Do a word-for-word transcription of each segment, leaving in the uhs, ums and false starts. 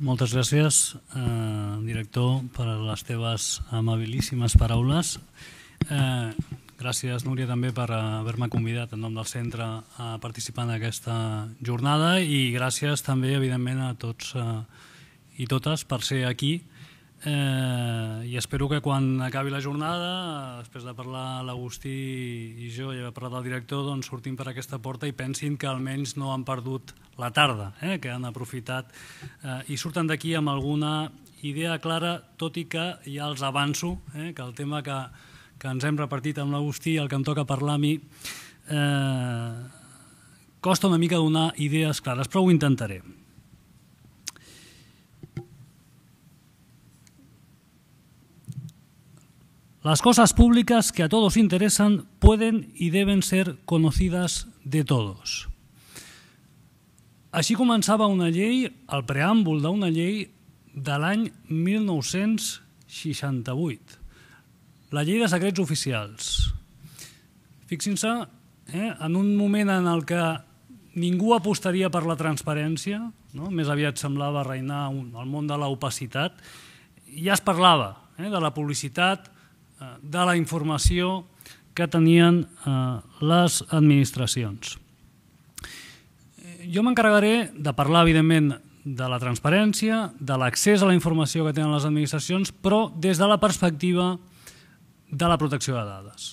Moltes gràcies, eh, director, per les teves amabilíssimes paraules. Eh, gràcies, Núria, també per haver-me convidat en nom del centre a participar en aquesta jornada i gràcies també, evidentment, a tots eh, i totes per ser aquí. Eh, I espero que quan acabi la jornada, després de parlar l'Agustí i jo i haver parlat del director, doncs sortim per aquesta porta i pensin que almenys no han perdut la tarda, eh, que han aprofitat eh, i surten d'aquí amb alguna idea clara, tot i que ja els avanço eh, que el tema que, que ens hem repartit amb l'Agustí, el que em toca parlar a mi, eh, costa una mica donar idees clares, però ho intentaré. Las cosas públicas que a todos interesan pueden y deben ser conocidas de todos. Així començava una llei, el preàmbul d'una llei de l'any mil nou-cents seixanta-vuit, la llei de secrets oficials. Fixin-se, eh, en un moment en el que ningú apostaria per la transparència, no? Més aviat semblava reinar el món de l'opacitat, ja es parlava eh, de la publicitat, de la informació que tenien les administracions. Jo m'encarregaré de parlar, evidentment, de la transparència, de l'accés a la informació que tenen les administracions, però des de la perspectiva de la protecció de dades.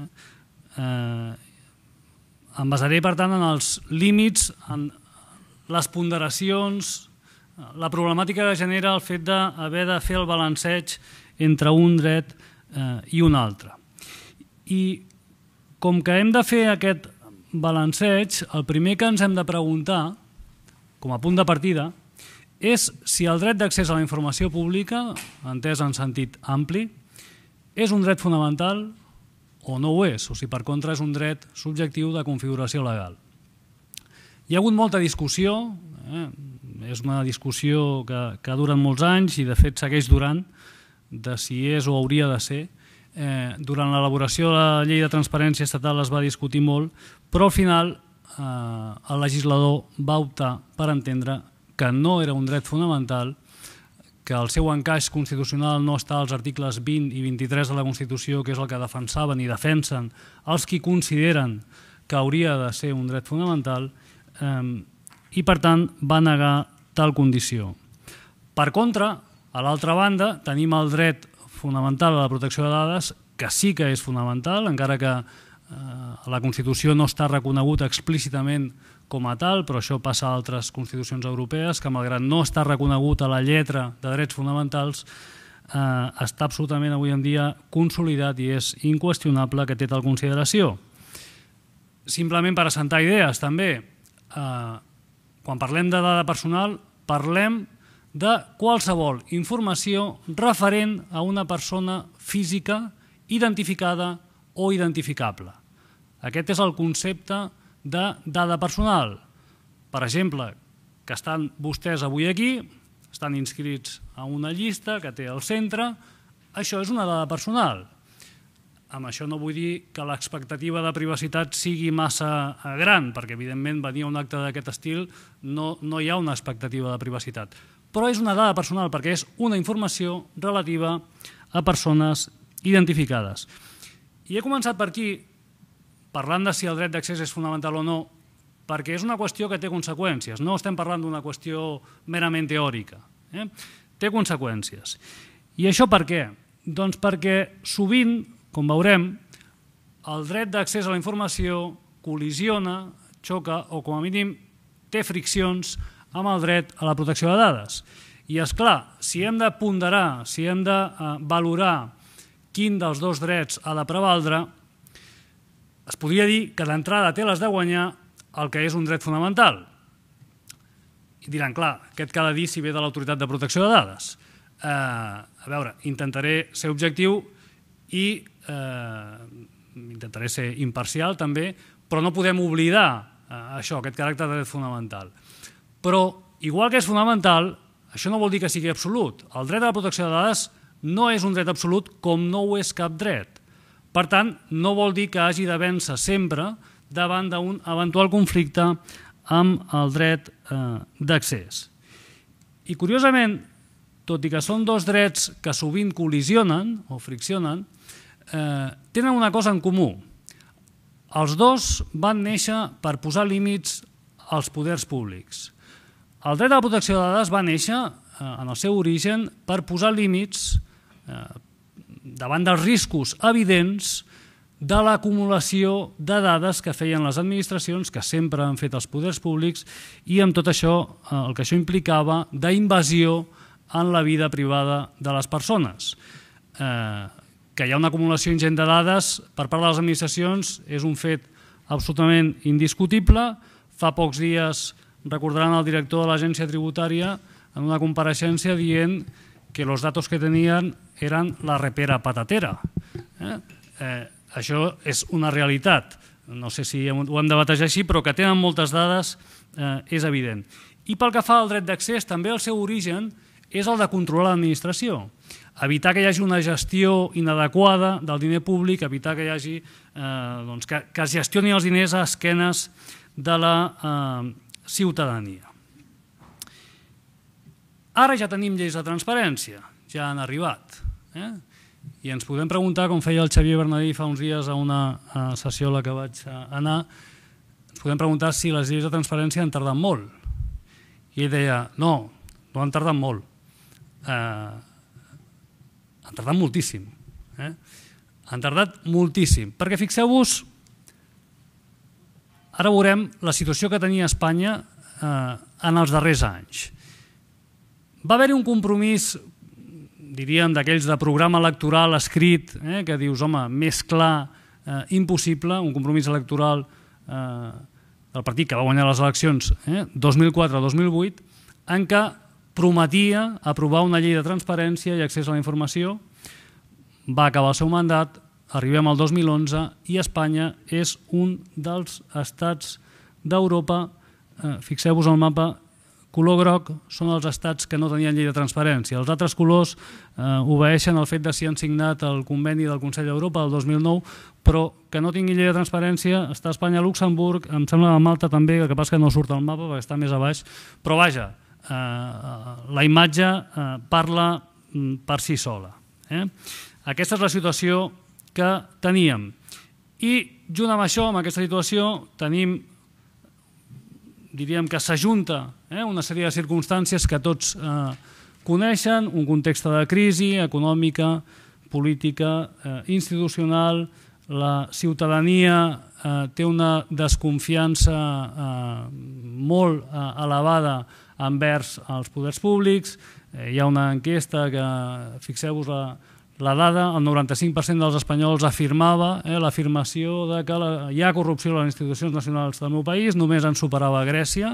Em basaré, per tant, en els límits, en les ponderacions, la problemàtica que genera el fet d'haver de fer el balanceig entre un dret i un altre. I com que hem de fer aquest balanceig, el primer que ens hem de preguntar, com a punt de partida, és si el dret d'accés a la informació pública, entès en sentit ampli, és un dret fonamental o no ho és, o si per contra és un dret subjectiu de configuració legal. Hi ha hagut molta discussió, eh? És una discussió que, que ha durat molts anys i de fet segueix durant, de si és o hauria de ser. Eh, durant l'elaboració de la llei de transparència estatal es va discutir molt, però al final eh, el legislador va optar per entendre que no era un dret fonamental, que el seu encaix constitucional no està als articles vint i vint-i-tres de la Constitució, que és el que defensaven i defensen els qui consideren que hauria de ser un dret fonamental, eh, i per tant va negar tal condició. Per contra, a l'altra banda, tenim el dret fonamental a la protecció de dades, que sí que és fonamental, encara que la Constitució no està reconegut explícitament com a tal, però això passa a altres constitucions europees, que malgrat no està reconegut a la lletra de drets fonamentals, està absolutament avui en dia consolidat i és inqüestionable que té tal consideració. Simplement per assentar idees, també, quan parlem de dada personal, parlem de qualsevol informació referent a una persona física identificada o identificable. Aquest és el concepte de dada personal. Per exemple, que estan vostès avui aquí, estan inscrits a una llista que té el centre, això és una dada personal. Amb això no vull dir que l'expectativa de privacitat sigui massa gran, perquè evidentment venir a un acte d'aquest estil no, no hi ha una expectativa de privacitat. Però és una dada personal perquè és una informació relativa a persones identificades. I he començat per aquí, parlant de si el dret d'accés és fonamental o no, perquè és una qüestió que té conseqüències. No estem parlant d'una qüestió merament teòrica. Eh? Té conseqüències. I això per què? Doncs perquè sovint, com veurem, el dret d'accés a la informació col·lisiona, xoca o, com a mínim, té friccions amb el dret a la protecció de dades. I, és clar, si hem de ponderar, si hem de valorar quin dels dos drets ha de prevaldre, es podria dir que d'entrada té les de guanyar el que és un dret fonamental. I diran, clar, aquest que ha de dir si ve de l'autoritat de protecció de dades. A veure, intentaré ser objectiu i intentaré ser imparcial també, però no podem oblidar això, aquest caràcter de dret fonamental. Però, igual que és fonamental, això no vol dir que sigui absolut. El dret a la protecció de dades no és un dret absolut com no ho és cap dret. Per tant, no vol dir que hagi de vèncer sempre davant d'un eventual conflicte amb el dret d'accés. I curiosament, tot i que són dos drets que sovint col·lisionen o friccionen, tenen una cosa en comú. Els dos van néixer per posar límits als poders públics. El dret a la protecció de dades va néixer, en el seu origen, per posar límits davant dels riscos evidents de l'acumulació de dades que feien les administracions, que sempre han fet els poders públics, i amb tot això, el que això implicava d'invasió en la vida privada de les persones. Que hi ha una acumulació ingent de dades per part de les administracions és un fet absolutament indiscutible. Fa pocs dies recordaran el director de l'agència tributària en una compareixença dient que els datos que tenien eren la repera patatera. Això és una realitat. No sé si ho hem de batejar així, però que tenen moltes dades és evident. I pel que fa al dret d'accés, també el seu origen és el de controlar l'administració. Evitar que hi hagi una gestió inadequada del diner públic, evitar que hi hagi que es gestioni els diners a esquenes de la ciutadania. Ara ja tenim lleis de transparència, ja han arribat. I ens podem preguntar, com feia el Xavier Bernadí fa uns dies a una sessió a la que vaig anar, ens podem preguntar si les lleis de transparència han tardat molt. I ell deia, no, no han tardat molt. Han tardat moltíssim. Han tardat moltíssim. Perquè fixeu-vos, ara veurem la situació que tenia Espanya en els darrers anys. Va haver-hi un compromís, diríem, d'aquells de programa electoral escrit, que dius, home, més clar impossible, un compromís electoral del partit que va guanyar les eleccions dos mil quatre a dos mil vuit, en què prometia aprovar una llei de transparència i accés a la informació. Va acabar el seu mandat, arribem al dos mil onze i Espanya és un dels estats d'Europa, fixeu-vos al mapa, color groc són els estats que no tenien llei de transparència. Els altres colors obeeixen al fet de si han signat el conveni del Consell d'Europa del dos mil nou, però que no tinguin llei de transparència està Espanya, Luxemburg, em sembla que Malta també, el que passa que no surt al mapa perquè està més a baix, però vaja, la imatge parla per si sola. Aquesta és la situació que teníem. I junt amb això, amb aquesta situació, tenim, diríem que s'ajunta una sèrie de circumstàncies que tots coneixen, un context de crisi econòmica, política, institucional, la ciutadania té una desconfiança molt elevada envers els poders públics. Hi ha una enquesta que, fixeu-vos la dada, el noranta-cinc per cent dels espanyols afirmava l'afirmació que hi ha corrupció a les institucions nacionals del meu país, només en superava Grècia.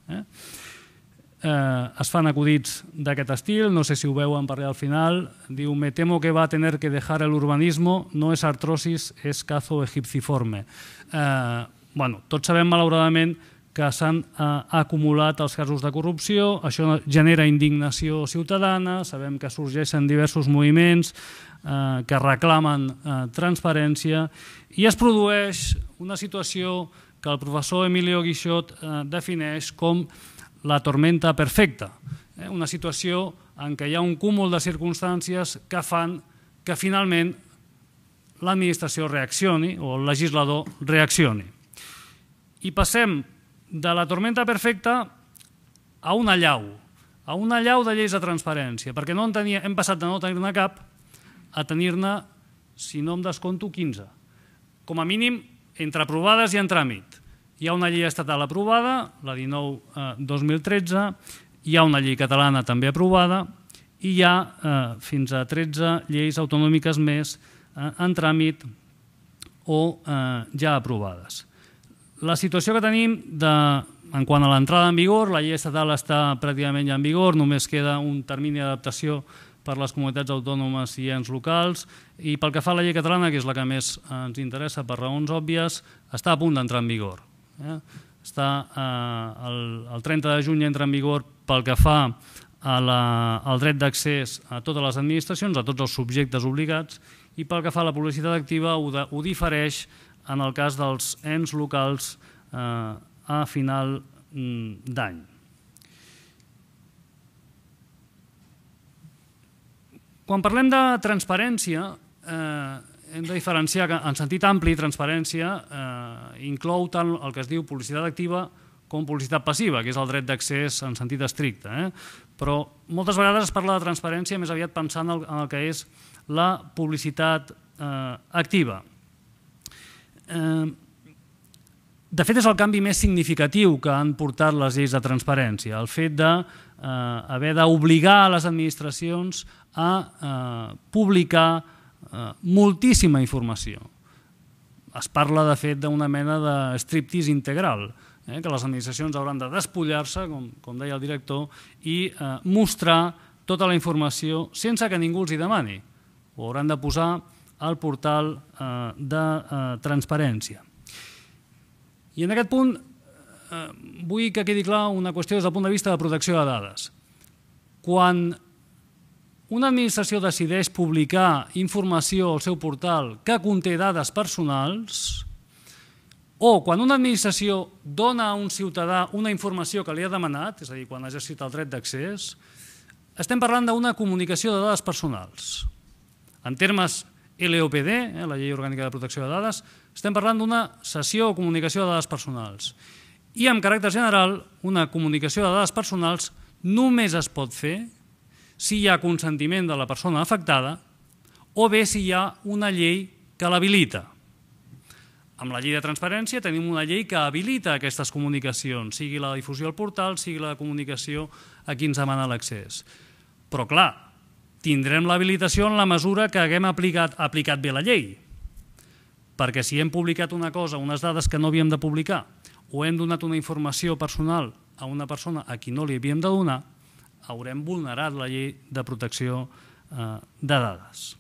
Es fan acudits d'aquest estil, no sé si ho veuen per allà al final, diu, me temo que va a tener que dejar el urbanismo, no es artrosis, es cazo egipciforme. Tots sabem, malauradament, que s'han acumulat els casos de corrupció, això genera indignació ciutadana, sabem que sorgeixen diversos moviments que reclamen transparència i es produeix una situació que el professor Emilio Guixot defineix com la tormenta perfecta, una situació en què hi ha un cúmul de circumstàncies que fan que finalment l'administració reaccioni o el legislador reaccioni. I passem de la tormenta perfecta a una allau, a una allau de lleis de transparència, perquè hem passat de no tenir-ne cap a tenir-ne, si no em descompto, quinze. Com a mínim, entre aprovades i en tràmit. Hi ha una llei estatal aprovada, la dinou dos mil tretze, hi ha una llei catalana també aprovada i hi ha fins a tretze lleis autonòmiques més en tràmit o ja aprovades. La situació que tenim en quant a l'entrada en vigor, la llei estatal està pràcticament ja en vigor, només queda un termini d'adaptació per les comunitats autònomes i ens locals, i pel que fa a la llei catalana, que és la que més ens interessa per raons òbvies, està a punt d'entrar en vigor. El trenta de juny entra en vigor pel que fa al dret d'accés a totes les administracions, a tots els subjectes obligats, i pel que fa a la publicitat activa ho difereix en el cas dels ens locals a final d'any. Quan parlem de transparència, hem de diferenciar que en sentit ampli transparència inclou tant el que es diu publicitat activa com publicitat passiva, que és el dret d'accés en sentit estricte. Però moltes vegades es parla de transparència més aviat pensant en el que és la publicitat activa. De fet, és el canvi més significatiu que han portat les lleis de transparència, el fet d'haver d'obligar les administracions a publicar moltíssima informació. Es parla, de fet, d'una mena de striptease integral, que les administracions hauran de despullar-se, com deia el director, i mostrar tota la informació sense que ningú els hi demani. Ho hauran de posar al portal de transparència. I en aquest punt vull que quedi clar una qüestió des del punt de vista de protecció de dades. Quan una administració decideix publicar informació al seu portal que conté dades personals, o quan una administració dona a un ciutadà una informació que li ha demanat, és a dir, quan ha exercit el dret d'accés, estem parlant d'una comunicació de dades personals. En termes L O P D, la Llei Orgànica de Protecció de Dades, estem parlant d'una cessió o comunicació de dades personals. I, amb caràcter general, una comunicació de dades personals només es pot fer si hi ha consentiment de la persona afectada o bé si hi ha una llei que l'habilita. Amb la llei de transparència tenim una llei que habilita aquestes comunicacions, sigui la difusió al portal, sigui la comunicació a qui ens demana l'accés. Però, clar, tindrem l'habilitació en la mesura que haguem aplicat bé la llei. Perquè si hem publicat una cosa, unes dades que no havíem de publicar, o hem donat una informació personal a una persona a qui no li havíem de donar, haurem vulnerat la llei de protecció de dades.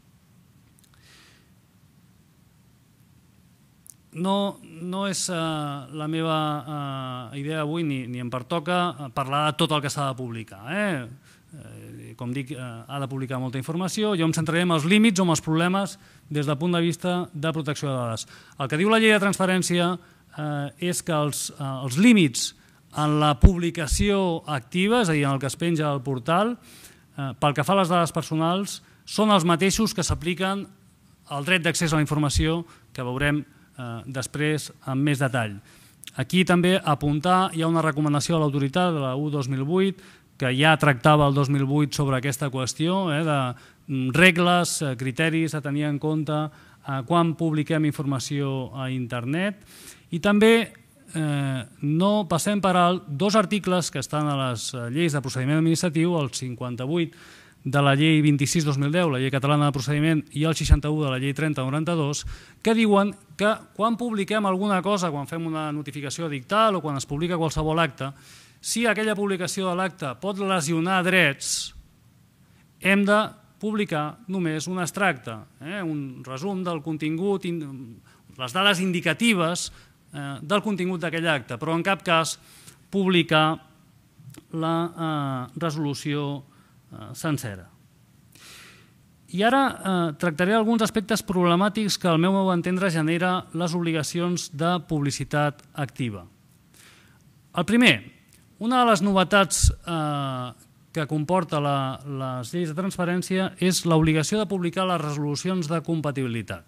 No és la meva idea avui, ni em pertoca parlar de tot el que s'ha de publicar. Com dic, ha de publicar molta informació. Jo em centraré en els límits o en els problemes des del punt de vista de protecció de dades. El que diu la llei de transparència és que els límits en la publicació activa, és a dir, en el que es penja al portal, pel que fa a les dades personals, són els mateixos que s'apliquen al dret d'accés a la informació, que veurem després amb més detall. Aquí també apuntar, hi ha una recomanació de l'autoritat, de la U dos mil vuit, que ja tractava el dos mil vuit sobre aquesta qüestió, de regles, criteris a tenir en compte quan publiquem informació a internet. I també no passem per alt dos articles que estan a les lleis de procediment administratiu, el cinquanta-vuit de la llei vint-i-sis dos mil deu, la llei catalana de procediment, i el seixanta-u de la llei trenta noranta-dos, que diuen que quan publiquem alguna cosa, quan fem una notificació edictal o quan es publica qualsevol acte, si aquella publicació de l'acte pot lesionar drets, hem de publicar només un extracte, un resum del contingut, les dades indicatives del contingut d'aquell acte, però en cap cas publicar la resolució sencera. I ara tractaré alguns aspectes problemàtics que al meu entendre genera les obligacions de publicitat activa. El primer, una de les novetats que comporta les lleis de transparència és l'obligació de publicar les resolucions de compatibilitat.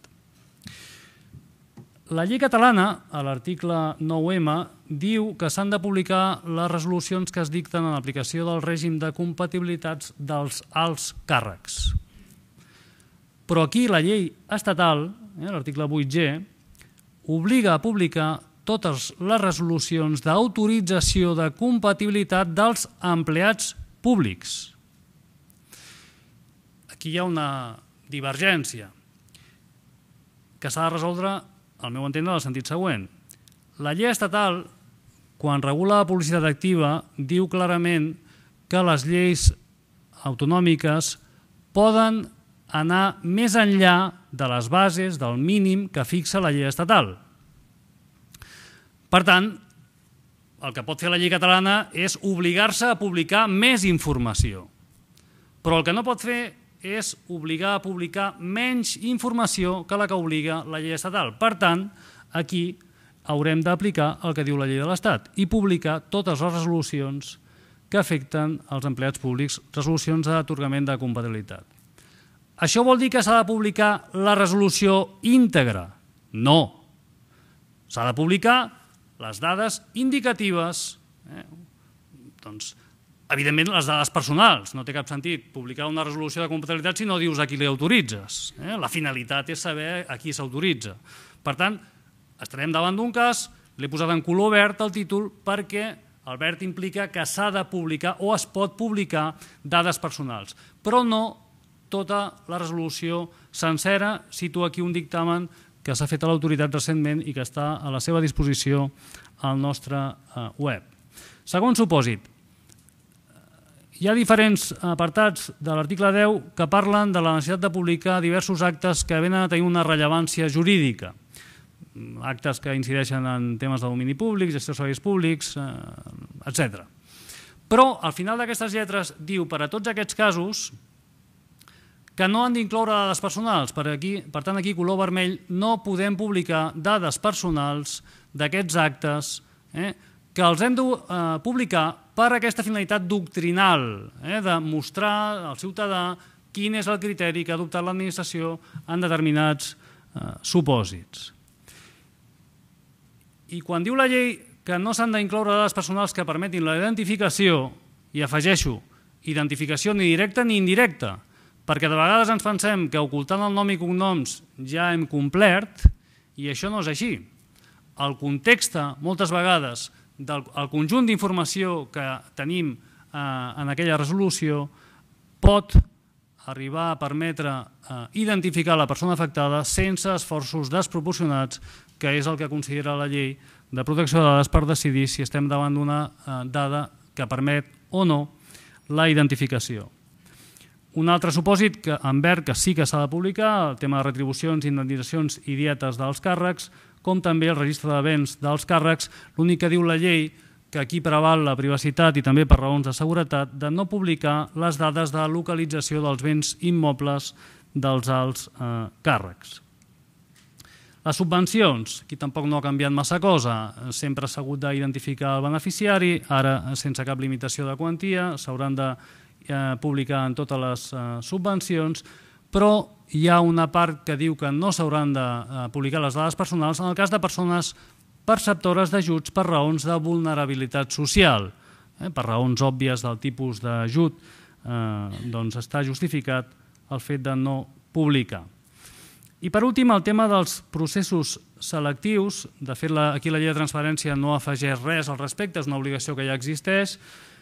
La llei catalana, a l'article nou ema, diu que s'han de publicar les resolucions que es dicten en l'aplicació del règim de compatibilitats dels alts càrrecs. Però aquí la llei estatal, l'article vuit ge, obliga a publicar totes les resolucions d'autorització de compatibilitat dels empleats públics. Aquí hi ha una divergència que s'ha de resoldre, al meu entendre, en el sentit següent. La llei estatal, quan regula la publicitat activa, diu clarament que les lleis autonòmiques poden anar més enllà de les bases, del mínim que fixa la llei estatal. Per tant, el que pot fer la llei catalana és obligar-se a publicar més informació. Però el que no pot fer és obligar a publicar menys informació que la que obliga la llei estatal. Per tant, aquí haurem d'aplicar el que diu la llei de l'Estat i publicar totes les resolucions que afecten els empleats públics, resolucions d'atorgament de compatibilitat. Això vol dir que s'ha de publicar la resolució íntegra? No. S'ha de publicar les dades indicatives, doncs, evidentment les dades personals. No té cap sentit publicar una resolució de compatibilitat si no dius a qui li autoritzes. La finalitat és saber a qui s'autoritza. Per tant, estarem davant d'un cas, l'he posat en color verd al títol perquè el verd implica que s'ha de publicar o es pot publicar dades personals, però no tota la resolució sencera. Cito aquí un dictamen que s'ha fet a l'autoritat recentment i que està a la seva disposició al nostre web. Segon supòsit. Hi ha diferents apartats de l'article deu que parlen de la necessitat de publicar diversos actes que venen a tenir una rellevància jurídica. Actes que incideixen en temes de domini públic, gestió de serveis públics, etcètera. Però al final d'aquestes lletres diu per a tots aquests casos que no han d'incloure dades personals. Per tant, aquí, color vermell, no podem publicar dades personals d'aquests actes que els hem de publicar per aquesta finalitat doctrinal, de mostrar al ciutadà quin és el criteri que ha adoptat l'administració en determinats supòsits. I quan diu la llei que no s'han d'incloure dades personals que permetin la identificació, i afegeixo, identificació ni directa ni indirecta, perquè de vegades ens pensem que ocultant el nom i cognoms ja hem complert, i això no és així. El context, moltes vegades, del conjunt d'informació que tenim en aquella resolució pot arribar a permetre identificar la persona afectada sense esforços desproporcionats, que és el que considera la llei de protecció de dades per decidir si estem davant d'una dada que permet o no la identificació. Un altre supòsit en verd que sí que s'ha de publicar, el tema de retribucions, indemnitzacions i dietes dels càrrecs, com també el registre de béns dels càrrecs. L'únic que diu la llei que aquí preval la privacitat i també per raons de seguretat de no publicar les dades de localització dels béns immobles dels alts càrrecs. Les subvencions, aquí tampoc no ha canviat massa cosa, sempre s'ha hagut d'identificar el beneficiari, ara sense cap limitació de quantia, s'hauran de publicar en totes les subvencions, però hi ha una part que diu que no s'hauran de publicar les dades personals en el cas de persones perceptores d'ajuts per raons de vulnerabilitat social. Per raons òbvies del tipus d'ajut, doncs està justificat el fet de no publicar. I per últim, el tema dels processos selectius. De fet, aquí la llei de transparència no afegeix res al respecte, és una obligació que ja existeix.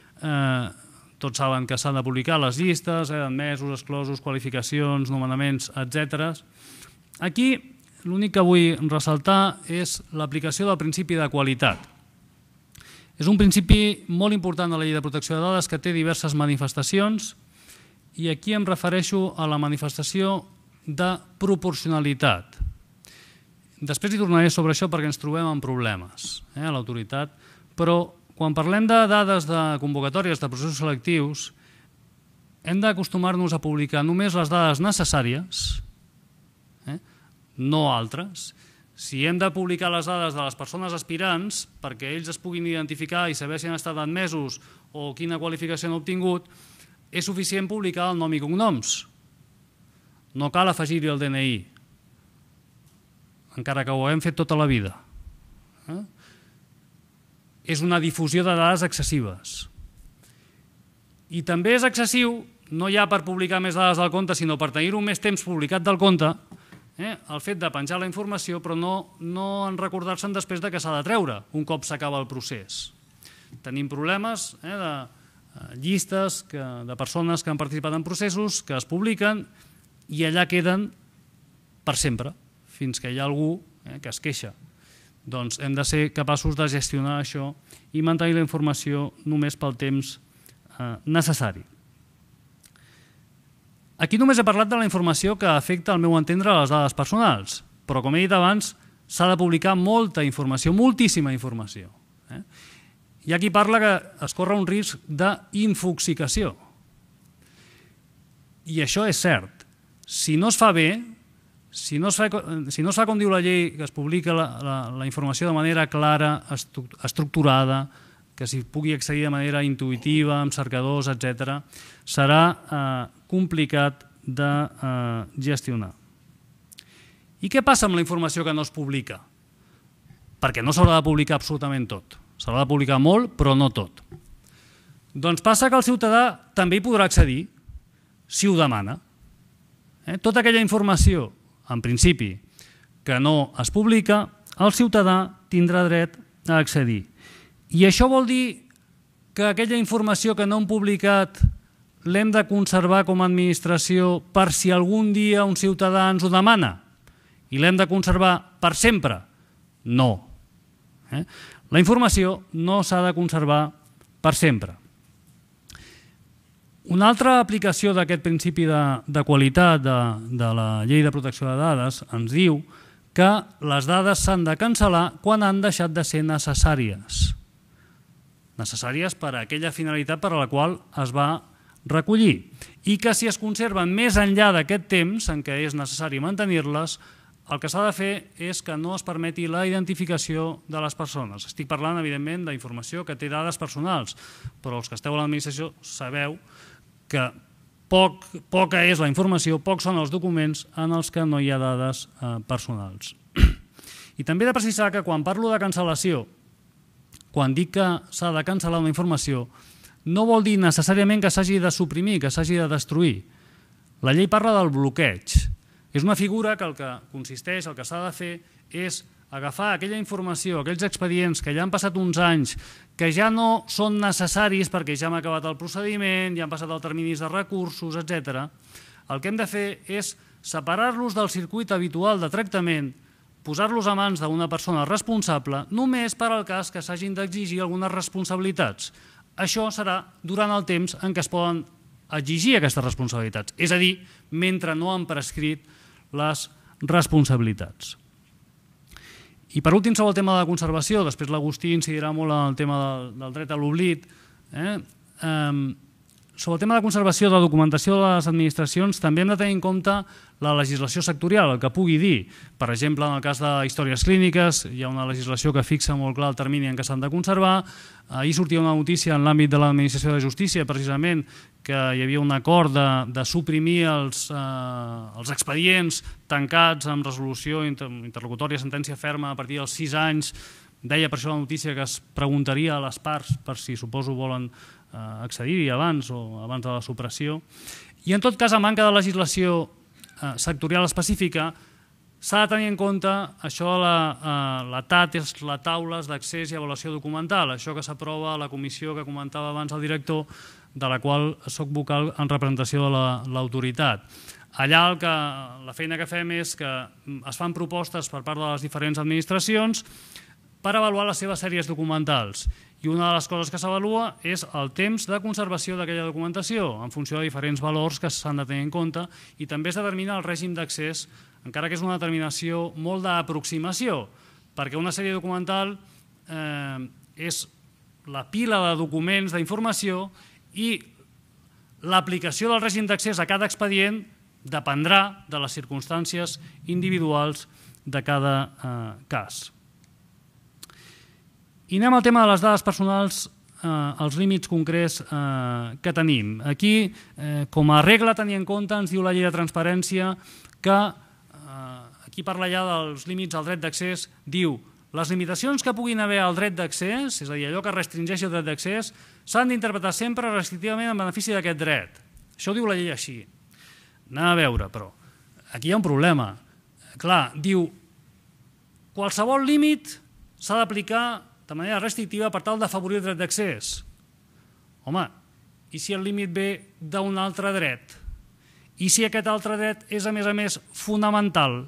Tots saben que s'han de publicar les llistes, admesos, exclosos, qualificacions, nomenaments, etcètera. Aquí l'únic que vull ressaltar és l'aplicació del principi de qualitat. És un principi molt important de la llei de protecció de dades que té diverses manifestacions i aquí em refereixo a la manifestació de proporcionalitat. Després hi tornaré sobre això perquè ens trobem en problemes a l'autoritat, però quan parlem de dades de convocatòries de processos selectius hem d'acostumar-nos a publicar només les dades necessàries, no altres. Si hem de publicar les dades de les persones aspirants perquè ells es puguin identificar i saber si han estat admesos o quina qualificació han obtingut, és suficient publicar el nom i cognoms. No cal afegir-hi el D N I, encara que ho hem fet tota la vida. És una difusió de dades excessives. I també és excessiu, no ja per publicar més dades del compte, sinó per tenir-ho més temps publicat del compte, el fet de penjar la informació, però no en recordar-se'n després que s'ha de treure un cop s'acaba el procés. Tenim problemes de llistes de persones que han participat en processos, que es publiquen i allà queden per sempre, fins que hi ha algú que es queixa. Doncs hem de ser capaços de gestionar això i mantenir la informació només pel temps necessari. Aquí només he parlat de la informació que afecta, al meu entendre, a les dades personals, però com he dit abans, s'ha de publicar molta informació, moltíssima informació. Hi ha qui parla que es corre un risc d'infoxicació. I això és cert. Si no es fa bé, si no es fa com diu la llei, que es publica la informació de manera clara, estructurada, que s'hi pugui accedir de manera intuïtiva, amb cercadors, etcètera, serà complicat de eh, gestionar. I què passa amb la informació que no es publica? Perquè no s'haurà de publicar absolutament tot. S'haurà de publicar molt, però no tot. Doncs passa que el ciutadà també hi podrà accedir si ho demana. Eh? Tota aquella informació, en principi, que no es publica, el ciutadà tindrà dret a accedir. I això vol dir que aquella informació que no hem publicat l'hem de conservar com a administració per si algun dia un ciutadà ens ho demana i l'hem de conservar per sempre? No. Eh? La informació no s'ha de conservar per sempre. Una altra aplicació d'aquest principi de, de qualitat de, de la Llei de Protecció de Dades ens diu que les dades s'han de cancel·lar quan han deixat de ser necessàries. Necessàries per a aquella finalitat per a la qual es va recollir. I que si es conserven més enllà d'aquest temps en què és necessari mantenir-les, el que s'ha de fer és que no es permeti la identificació de les persones. Estic parlant, evidentment, d'informació que té dades personals, però els que esteu a l'administració sabeu que poc, poca és la informació, pocs són els documents en els que no hi ha dades eh, personals. I també he de precisar que quan parlo de cancel·lació, quan dic que s'ha de cancel·lar una informació, no vol dir necessàriament que s'hagi de suprimir, que s'hagi de destruir. La llei parla del bloqueig. És una figura que el que consisteix, el que s'ha de fer, és agafar aquella informació, aquells expedients que ja han passat uns anys, que ja no són necessaris perquè ja hem acabat el procediment, ja han passat els terminis de recursos, etcètera. El que hem de fer és separar-los del circuit habitual de tractament, posar-los a mans d'una persona responsable, només per al cas que s'hagin d'exigir algunes responsabilitats. Això serà durant el temps en què es poden exigir aquestes responsabilitats, és a dir, mentre no han prescrit les responsabilitats. I per últim, sobre el tema de la conservació, després l'Agustí incidirà molt en el tema del, del dret a l'oblit. Eh? Um, sobre el tema de la conservació de la documentació de les administracions també hem de tenir en compte la legislació sectorial, el que pugui dir. Per exemple, en el cas de històries clíniques, hi ha una legislació que fixa molt clar el termini en què s'han de conservar. Ahir sortia una notícia en l'àmbit de l'administració de justícia, precisament, que hi havia un acord de, de suprimir els, eh, els expedients tancats amb resolució inter, interlocutòria, sentència ferma a partir dels sis anys. Deia per això la notícia que es preguntaria a les parts per si suposo volen eh, accedir-hi abans o abans de la supressió. I en tot cas, a manca de legislació eh, sectorial específica, s'ha de tenir en compte això de la, eh, la T A T, les taules d'accés i avaluació documental, això que s'aprova a la comissió que comentava abans el director, de la qual soc vocal en representació de l'autoritat. Allà el que, la feina que fem és que es fan propostes per part de les diferents administracions per avaluar les seves sèries documentals. I una de les coses que s'avalua és el temps de conservació d'aquella documentació, en funció de diferents valors que s'han de tenir en compte, i també es determina el règim d'accés, encara que és una determinació molt d'aproximació, perquè una sèrie documental eh, és la pila de documents, d'informació, i l'aplicació del règim d'accés a cada expedient dependrà de les circumstàncies individuals de cada eh, cas. I anem al tema de les dades personals, eh, els límits concrets eh, que tenim. Aquí, eh, com a regla a tenir en compte, ens diu la llei de transparència que, eh, aquí parla ja dels límits al dret d'accés, diu les limitacions que puguin haver al dret d'accés, és a dir, allò que restringeixi el dret d'accés, s'han d'interpretar sempre restrictivament en benefici d'aquest dret. Això ho diu la llei així. Anem a veure, però aquí hi ha un problema. Clar, diu, qualsevol límit s'ha d'aplicar de manera restrictiva per tal d'afavorir el dret d'accés. Home, i si el límit ve d'un altre dret? I si aquest altre dret és, a més a més, fonamental?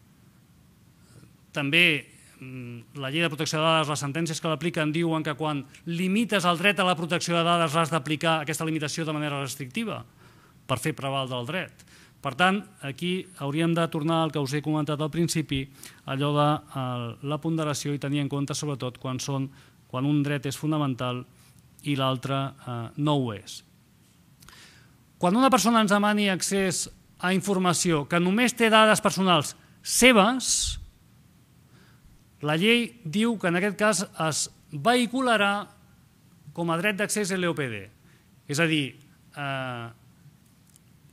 També la llei de protecció de dades, les sentències que l'apliquen diuen que quan limites el dret a la protecció de dades has d'aplicar aquesta limitació de manera restrictiva per fer prevaldre el dret. Per tant, aquí hauríem de tornar al que us he comentat al principi, allò de la ponderació i tenir en compte sobretot quan, són, quan un dret és fonamental i l'altre no ho és. Quan una persona ens demani accés a informació que només té dades personals seves, la llei diu que en aquest cas es vehicularà com a dret d'accés L O P D. És a dir, eh,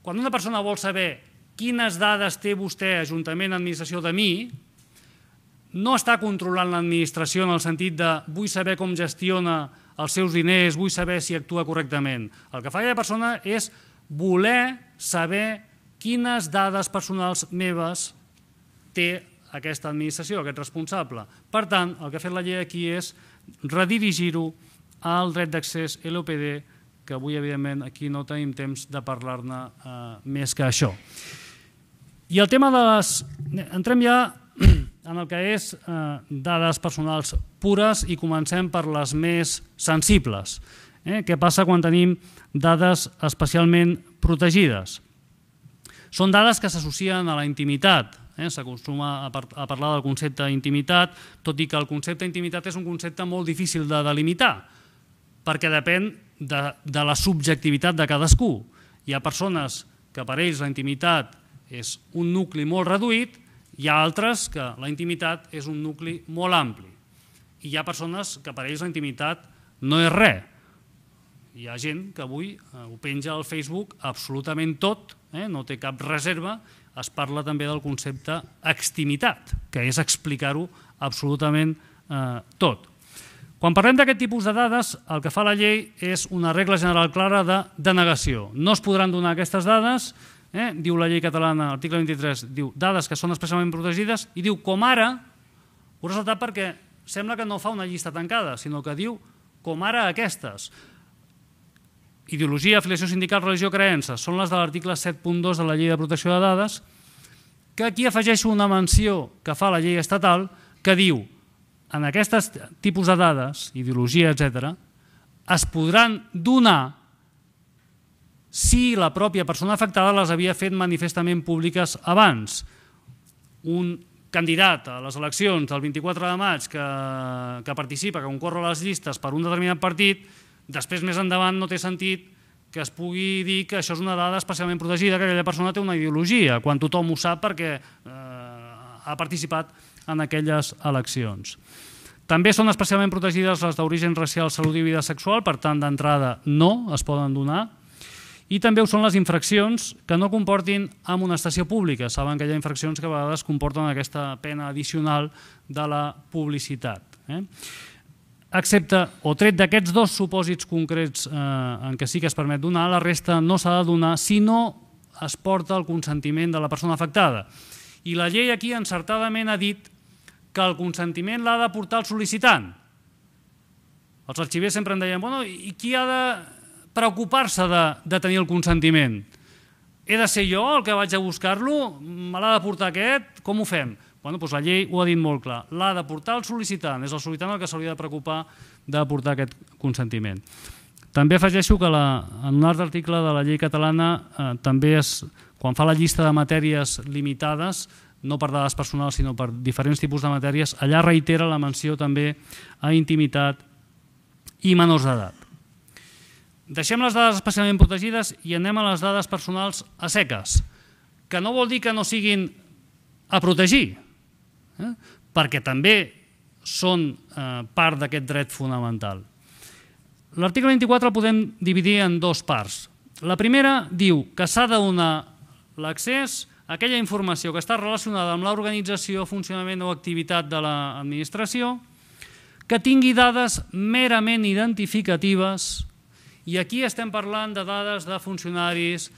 quan una persona vol saber quines dades té vostè, Ajuntament, Administració, de mi, no està controlant l'administració en el sentit de vull saber com gestiona els seus diners, vull saber si actua correctament. El que fa aquella persona és voler saber quines dades personals meves té aquesta administració, aquest responsable. Per tant, el que ha fet la llei aquí és redirigir-ho al dret d'accés L O P D, que avui, evidentment, aquí no tenim temps de parlar-ne més que això. I el tema de les... Entrem ja en el que és dades personals pures i comencem per les més sensibles. Què passa quan tenim dades especialment protegides? Són dades que s'associen a la intimitat. S'acostuma a parlar del concepte d'intimitat, tot i que el concepte d'intimitat és un concepte molt difícil de delimitar, perquè depèn de la subjectivitat de cadascú. Hi ha persones que per ells la intimitat és un nucli molt reduït, hi ha altres que la intimitat és un nucli molt ampli. I hi ha persones que per ells la intimitat no és res. Hi ha gent que avui ho penja al Facebook absolutament tot, no té cap reserva. Es parla també del concepte extimitat, que és explicar-ho absolutament tot. Quan parlem d'aquest tipus de dades, el que fa la llei és una regla general clara de denegació. No es podran donar aquestes dades, diu la llei catalana, article vint-i-tres, diu dades que són especialment protegides, i diu com ara, ho he ressaltat perquè sembla que no fa una llista tancada, sinó que diu com ara aquestes. Ideologia, afiliació sindical, religió, creences, són les de l'article set punt dos de la llei de protecció de dades, que aquí afegeixo una menció que fa la llei estatal que diu en aquests tipus de dades, ideologia, etcètera, es podran donar si la pròpia persona afectada les havia fet manifestament públiques abans. Un candidat a les eleccions del vint-i-quatre de maig que participa, que concorre a les llistes per un determinat partit, després més endavant no té sentit que es pugui dir que això és una dada especialment protegida, que aquella persona té una ideologia, quan tothom ho sap perquè ha participat en aquelles eleccions. També són especialment protegides les d'origen racial, salut i vida sexual, per tant, d'entrada no es poden donar. I també ho són les infraccions que no comportin amonestació pública. Saben que hi ha infraccions que a vegades comporten aquesta pena addicional de la publicitat. Excepte o tret d'aquests dos supòsits concrets en què sí que es permet donar, la resta no s'ha de donar si no es porta el consentiment de la persona afectada. I la llei aquí encertadament ha dit que el consentiment l'ha de portar el sol·licitant. Els arxivers sempre em deien, bueno, i qui ha de preocupar-se de tenir el consentiment? He de ser jo el que vaig a buscar-lo? Me l'ha de portar aquest? Com ho fem? Bueno, doncs la llei ho ha dit molt clar. L'ha de portar el sol·licitant. És el sol·licitant el que s'hauria de preocupar de portar aquest consentiment. També afegeixo que en un altre article de la llei catalana també és, quan fa la llista de matèries limitades, no per dades personals sinó per diferents tipus de matèries, allà reitera la menció també a intimitat i menors d'edat. Deixem les dades especialment protegides i anem a les dades personals a seques, que no vol dir que no siguin a protegir, perquè també són part d'aquest dret fonamental. L'article vint-i-quatre el podem dividir en dues parts. La primera diu que s'ha de donar l'accés a aquella informació que està relacionada amb l'organització, funcionament o activitat de l'administració, que tingui dades merament identificatives, i aquí estem parlant de dades de funcionaris,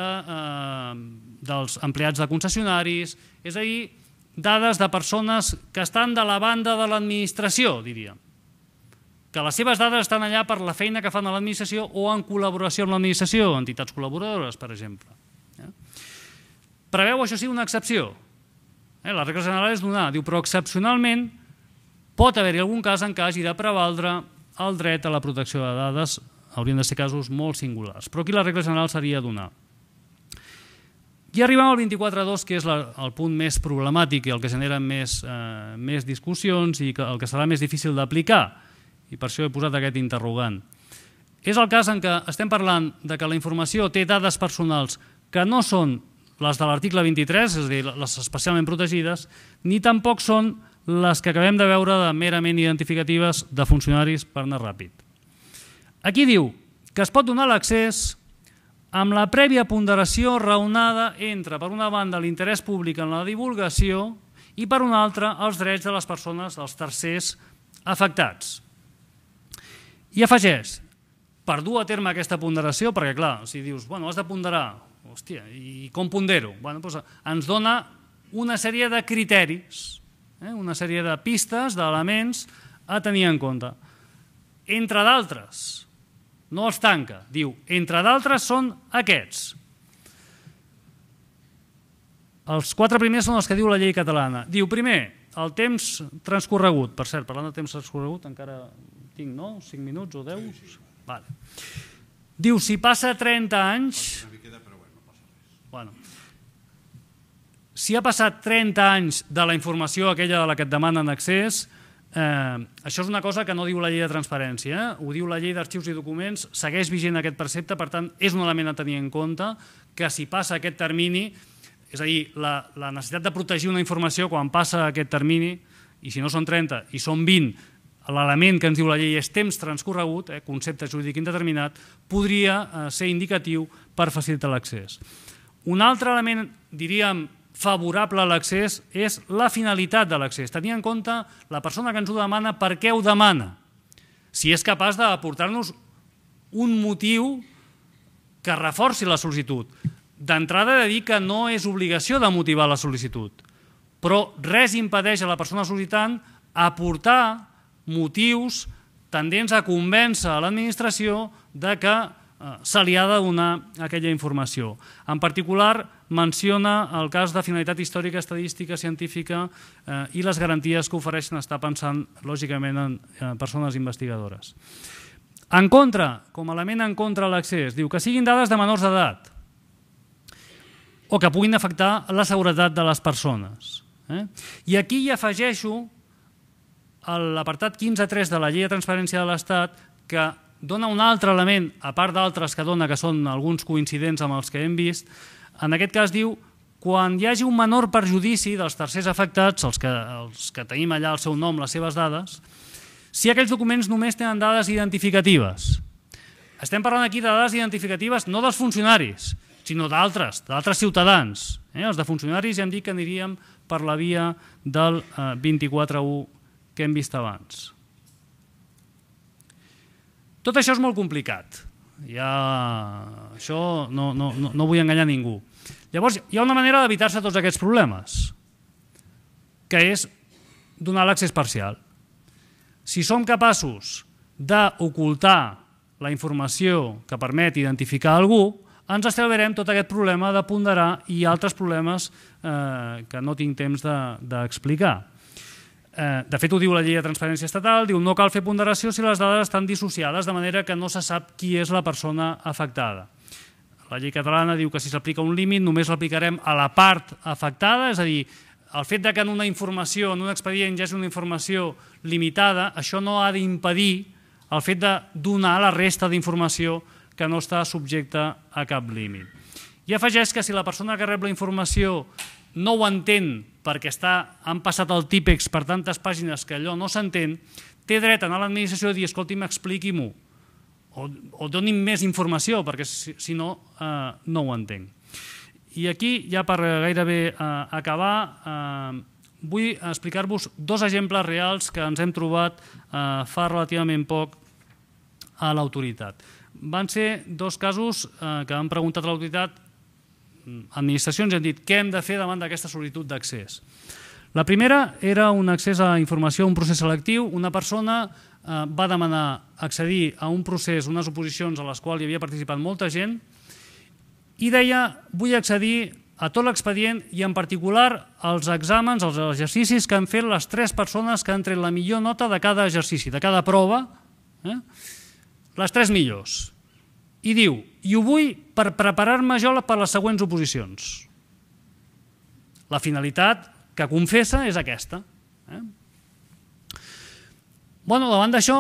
dels empleats de concessionaris, és a dir, dades de persones que estan de la banda de l'administració, diríem. Que les seves dades estan allà per la feina que fan a l'administració o en col·laboració amb l'administració, entitats col·laboradores, per exemple. Preveu, això sí, una excepció. La regla general és donar, diu, però excepcionalment pot haver-hi algun cas en què hagi de prevaldre el dret a la protecció de dades, haurien de ser casos molt singulars, però aquí la regla general seria donar. I arribem al vint-i-quatre punt dos, que és el punt més problemàtic i el que genera més discussions i el que serà més difícil d'aplicar, i per això he posat aquest interrogant. És el cas en què estem parlant que la informació té dades personals que no són les de l'article vint-i-tres, és a dir, les especialment protegides, ni tampoc són les que acabem de veure de merament identificatives de funcionaris per anar ràpid. Aquí diu que es pot donar l'accés amb la prèvia ponderació raonada entre, per una banda, l'interès públic en la divulgació i, per una altra, els drets de les persones, dels tercers afectats. I afegeix, per dur a terme aquesta ponderació, perquè, clar, si dius, bueno, has de ponderar, hòstia, i com pondero? Bueno, doncs ens dona una sèrie de criteris, una sèrie de pistes, d'elements a tenir en compte. Entre d'altres, no els tanca, diu, entre d'altres són aquests. Els quatre primers són els que diu la llei catalana. Diu, primer, el temps transcorregut. Per cert, parlant de temps transcorregut, encara tinc, no? cinc minuts o deu? Vale. Diu, si passa trenta anys... Bueno, si ha passat trenta anys de la informació aquella de la que et demanen accés, Eh, això és una cosa que no diu la llei de transparència, eh? Ho diu la llei d'arxius i documents, segueix vigent aquest precepte, per tant, és un element a tenir en compte que si passa aquest termini, és a dir, la, la necessitat de protegir una informació quan passa aquest termini, i si no són trenta i són vint, l'element que ens diu la llei és temps transcorregut, eh, concepte jurídic indeterminat, podria eh, ser indicatiu per facilitar l'accés. Un altre element, diríem, favorable a l'accés és la finalitat de l'accés. Tenir en compte la persona que ens ho demana per què ho demana. Si és capaç d'aportar-nos un motiu que reforci la sol·licitud. D'entrada he de dir que no és obligació de motivar la sol·licitud, però res impedeix a la persona sol·licitant aportar motius tendents a convèncer a l'administració de que se li ha de donar aquella informació. En particular, menciona el cas de finalitat històrica, estadística, científica i les garanties que ofereixen estar pensant, lògicament, en persones investigadores. En contra, com a element en contra de l'accés, diu que siguin dades de menors d'edat o que puguin afectar la seguretat de les persones. I aquí hi afegeixo l'apartat quinze punt tres de la Llei de Transparència de l'Estat, que dona un altre element, a part d'altres que dona, que són alguns coincidents amb els que hem vist. En aquest cas diu, quan hi hagi un menor perjudici dels tercers afectats, els que, els que tenim allà el seu nom, les seves dades, si aquells documents només tenen dades identificatives. Estem parlant aquí de dades identificatives no dels funcionaris, sinó d'altres, d'altres ciutadans. Els de funcionaris ja hem dit que aniríem per la via del vint-i-quatre u que hem vist abans. Tot això és molt complicat. Ja, això no, no, no vull enganyar ningú. Llavors, hi ha una manera d'evitar-se tots aquests problemes, que és donar l'accés parcial. Si som capaços d'ocultar la informació que permet identificar algú, ens estalviarem tot aquest problema de ponderar i altres problemes eh, que no tinc temps d'explicar. De, De fet, ho diu la Llei de Transparència Estatal, diu no cal fer ponderació si les dades estan dissociades, de manera que no se sap qui és la persona afectada. La llei catalana diu que si s'aplica un límit només l'aplicarem a la part afectada, és a dir, el fet que en una informació, en un expedient hi hagi una informació limitada, això no ha d'impedir el fet de donar la resta d'informació que no està subjecta a cap límit. I afegeix que si la persona que rep la informació no ho entén perquè han passat el típex per tantes pàgines que allò no s'entén, té dret a anar a l'administració i dir, escolti'm, expliqui-m'ho, o doni'm més informació, perquè si no, no ho entenc. I aquí, ja per gairebé acabar, vull explicar-vos dos exemples reals que ens hem trobat fa relativament poc a l'autoritat. Van ser dos casos que han preguntat a l'autoritat, administracions han dit què hem de fer davant d'aquesta sol·licitud d'accés. La primera era un accés a informació, un procés selectiu. Una persona va demanar accedir a un procés, unes oposicions a les quals hi havia participat molta gent i deia vull accedir a tot l'expedient i en particular als exàmens, als exercicis que han fet les tres persones que han tret la millor nota de cada exercici, de cada prova, les tres millors. I diu, i ho vull per preparar-me jo per les següents oposicions. La finalitat que confessa és aquesta. Bueno, davant d'això,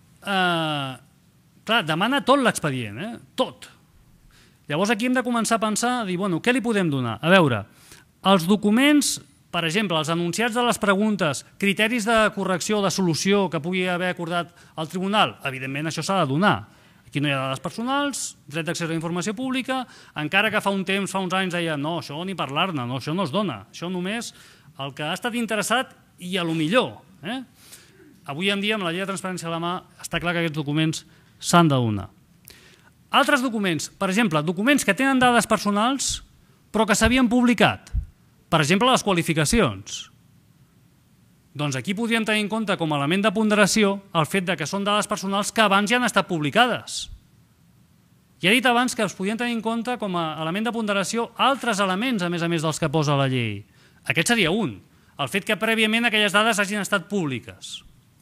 clar, demana tot l'expedient, tot. Llavors aquí hem de començar a pensar, a dir, bueno, què li podem donar? A veure, els documents, per exemple, els enunciats de les preguntes, criteris de correcció o de solució que pugui haver acordat el tribunal, evidentment això s'ha de donar. Aquí no hi ha dades personals, dret d'accés a la informació pública, encara que fa un temps, fa uns anys, deia no, això ni parlar-ne, no, això no es dona, això només el que ha estat interessat i a lo millor. Avui en dia, amb la llei de transparència a la mà, està clar que aquests documents s'han de donar. Altres documents, per exemple, documents que tenen dades personals però que s'havien publicat, per exemple, les qualificacions. Doncs aquí podríem tenir en compte com a element de ponderació el fet que són dades personals que abans ja han estat publicades. Ja he dit abans que es podien tenir en compte com a element de ponderació altres elements, a més a més dels que posa la llei. Aquest seria un, el fet que prèviament aquelles dades hagin estat públiques.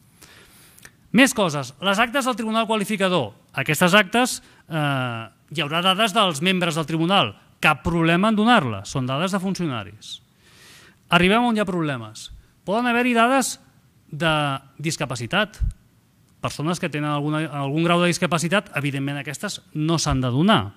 Més coses, les actes del Tribunal Qualificador. Aquestes actes, eh, hi haurà dades dels membres del Tribunal, cap problema en donar-les, són dades de funcionaris. Arribem on hi ha problemes. Poden haver-hi dades de discapacitat. Persones que tenen alguna, algun grau de discapacitat, evidentment aquestes no s'han de donar.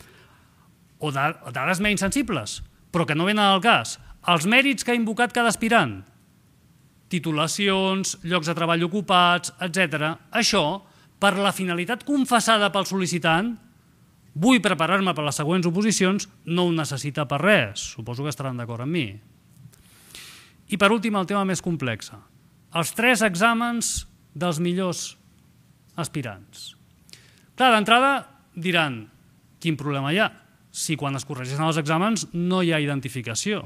O dades menys sensibles, però que no venen al cas. Els mèrits que ha invocat cada aspirant, titulacions, llocs de treball ocupats, etcètera. Això, per la finalitat confessada pel sol·licitant, vull preparar-me per les següents oposicions, no ho necessita per res. Suposo que estaran d'acord amb mi. I per últim, el tema més complex. Els tres exàmens dels millors aspirants. Clar, d'entrada diran, quin problema hi ha? Si quan es corregeixen els exàmens no hi ha identificació.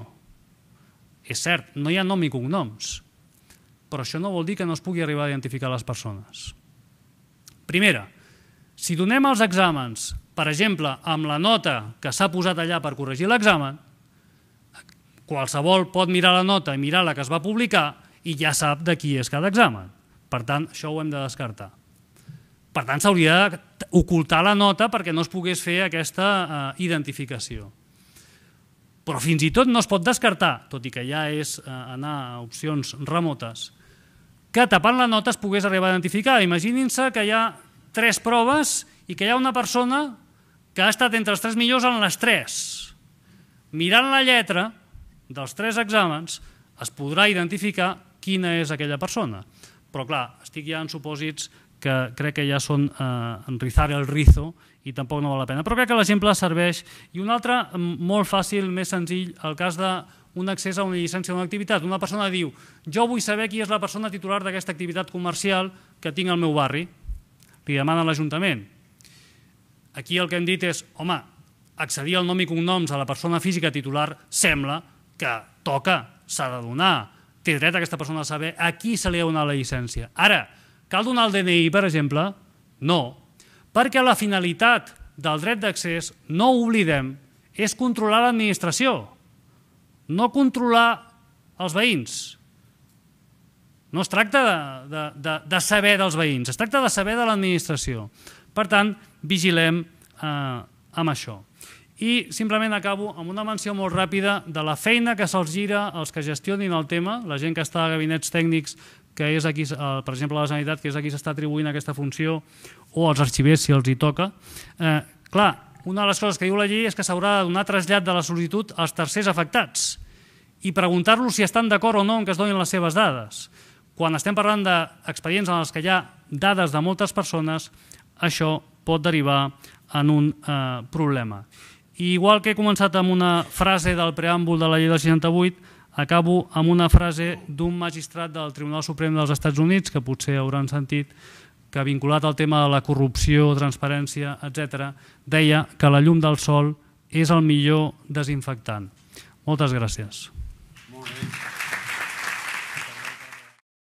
És cert, no hi ha nom i cognoms, però això no vol dir que no es pugui arribar a identificar les persones. Primera, si donem els exàmens, per exemple, amb la nota que s'ha posat allà per corregir l'examen, qualsevol pot mirar la nota i mirar la que es va publicar i ja sap de qui és cada examen. Per tant, això ho hem de descartar. Per tant, s'hauria d'ocultar la nota perquè no es pogués fer aquesta identificació. Però fins i tot no es pot descartar, tot i que ja és anar a opcions remotes, que tapant la nota es pogués arribar a identificar. Imaginin-se que hi ha tres proves i que hi ha una persona que ha estat entre els tres millors en les tres. Mirant la lletra dels tres exàmens es podrà identificar quina és aquella persona. Però clar, estic ja en supòsits que crec que ja són rizar el rizo i tampoc no val la pena. Però crec que l'exemple serveix. I un altre, molt fàcil, més senzill, el cas d'un accés a una llicència d'una activitat. Una persona diu, jo vull saber qui és la persona titular d'aquesta activitat comercial que tinc al meu barri. Li demana a l'Ajuntament. Aquí el que hem dit és, home, accedir al nom i cognoms a la persona física titular sembla que toca, s'ha de donar. Té dret aquesta persona a saber a qui se li ha donat la llicència. Ara, cal donar el D N I, per exemple? No, perquè la finalitat del dret d'accés, no ho oblidem, és controlar l'administració, no controlar els veïns. No es tracta de, de, de saber dels veïns, es tracta de saber de l'administració. Per tant, vigilem eh, amb això. I simplement acabo amb una menció molt ràpida de la feina que se'ls gira als que gestionin el tema, la gent que està a gabinets tècnics, que és aquí, per exemple, a la Generalitat, que és a qui s'està atribuint aquesta funció, o als arxivers, si els hi toca. Eh, clar, una de les coses que diu la llei és que s'haurà de donar trasllat de la sol·licitud als tercers afectats i preguntar-los si estan d'acord o no en que es donin les seves dades. Quan estem parlant d'expedients en els que hi ha dades de moltes persones, això pot derivar en un eh, problema. I igual que he començat amb una frase del preàmbul de la llei del seixanta-vuit, acabo amb una frase d'un magistrat del Tribunal Suprem dels Estats Units, que potser hauran sentit, que vinculat al tema de la corrupció, transparència, etcètera, deia que la llum del sol és el millor desinfectant. Moltes gràcies. Molt bé.